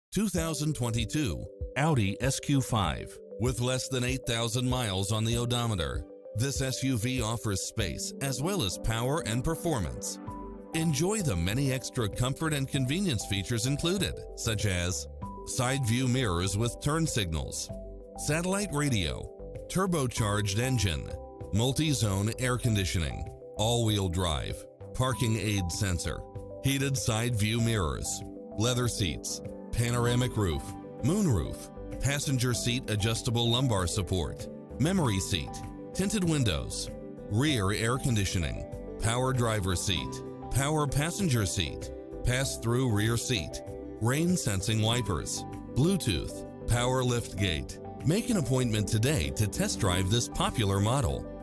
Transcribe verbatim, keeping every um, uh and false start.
two thousand twenty-two Audi S Q five. With less than eight thousand miles on the odometer, this S U V offers space as well as power and performance. Enjoy the many extra comfort and convenience features included, such as side view mirrors with turn signals, satellite radio, turbocharged engine, multi-zone air conditioning, all-wheel drive, parking aid sensor, heated side view mirrors, leather seats, panoramic roof, moonroof, passenger seat adjustable lumbar support, memory seat, tinted windows, rear air conditioning, power driver seat, power passenger seat, pass-through rear seat, rain sensing wipers, Bluetooth, power liftgate. Make an appointment today to test drive this popular model.